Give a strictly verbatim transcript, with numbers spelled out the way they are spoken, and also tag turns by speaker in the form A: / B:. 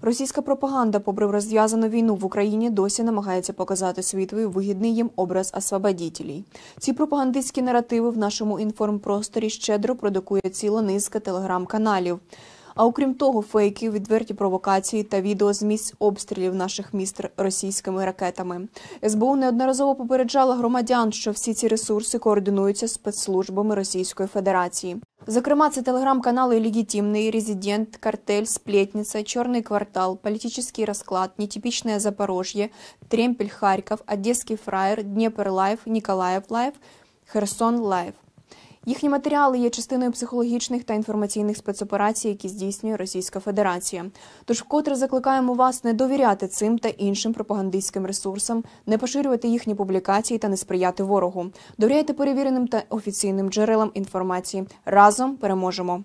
A: Російська пропаганда, попри розв'язану війну в Україні, досі намагається показати світові вигідний їм образ освободітелів. Ці пропагандистські наративи в нашому інформпросторі щедро продукує ціла низка телеграм-каналів. А окрім того, фейки, відверті провокації та відео з місць обстрілів наших міст російськими ракетами. ес бе у неодноразово попереджала громадян, що всі ці ресурси координуються спецслужбами Російської Федерації. Зокрема, це телеграм-канали «Легітимний», «Резидент», «Картель», «Сплетниця», «Чорний квартал», «Політичний розклад», «Нетипічне Запорожжя», «Тремпель Харків», «Одеський фраєр», «Дніпр Лайв», «Ніколаїв Лайв», «Херсон Лайв». Їхні матеріали є частиною психологічних та інформаційних спецоперацій, які здійснює Російська Федерація. Тож вкотре закликаємо вас не довіряти цим та іншим пропагандистським ресурсам, не поширювати їхні публікації та не сприяти ворогу. Довіряйте перевіреним та офіційним джерелам інформації. Разом переможемо!